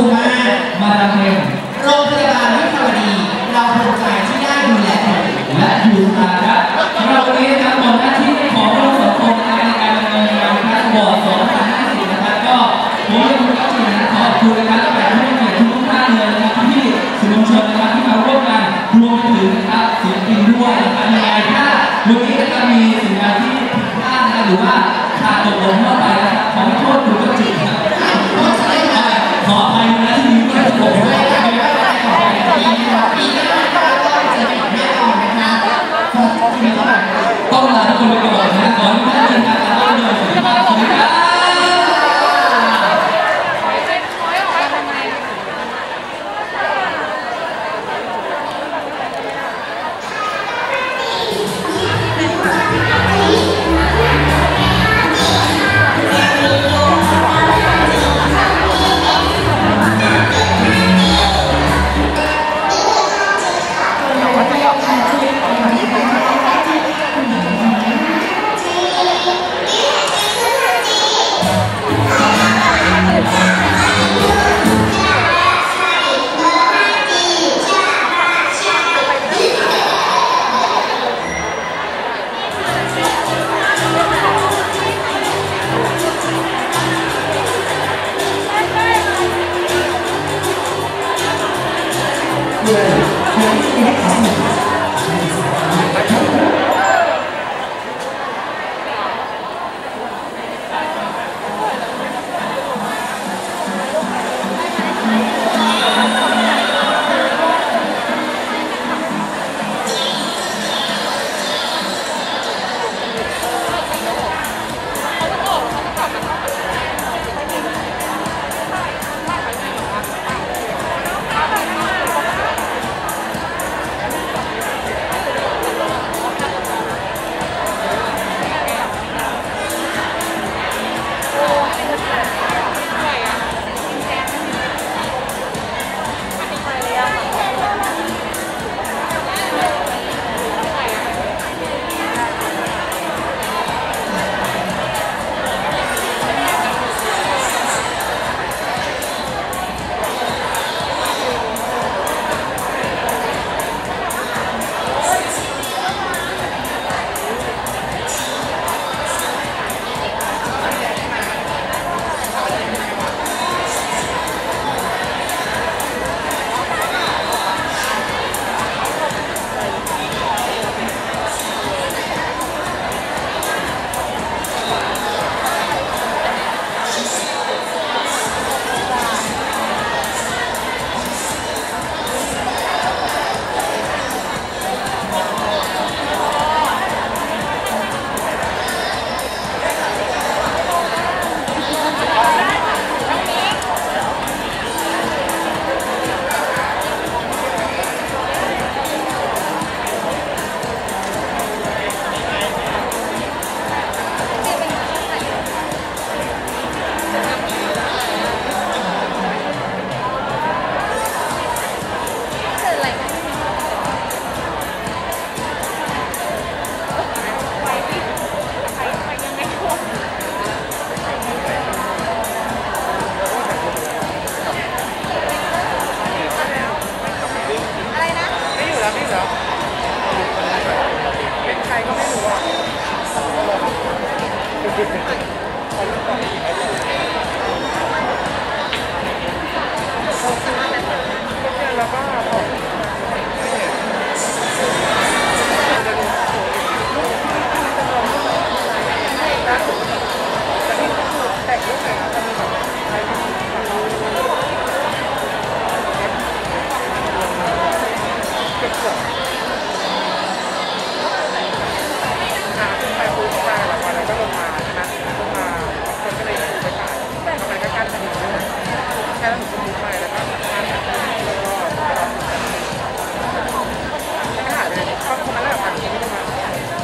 คุณมากมาดามเอ็มโรงพยาบาลวิภาวดีเราภูมิใจที่ได้ดูแลและอยู่ตาครับเราวันนี้นะครับหมดหน้าที่ของเราสองคนในการดำเนินงานการบอร์ด2050นะครับก็ผมและคุณก็ถือขอบคุณนะครับแต่ทุกเกียรติทุกท่านเลยนะครับที่สื่อมวลชนนะครับที่มาร่วมงานรวมไปถึงนะครับศิลปินด้วยนะครับยังไงถ้าวันนี้นะครับมีสิ่งใดที่ผิดพลาดนะครับหรือว่าขาดตกบกพร่องไปนะครับขอโทษคุณก็ถือครับขออภัยนะที่มีการตกบกพร่องปีหน้าก็จะเป็นแน่นอนนะคะต้องลาทุกคนไปก่อนนะขอให้ทุกท่านเจอกันแล้วก็เดินสวัสดีครับ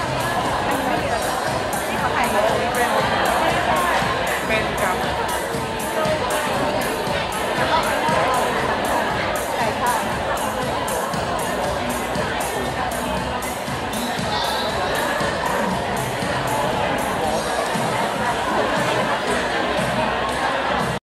เ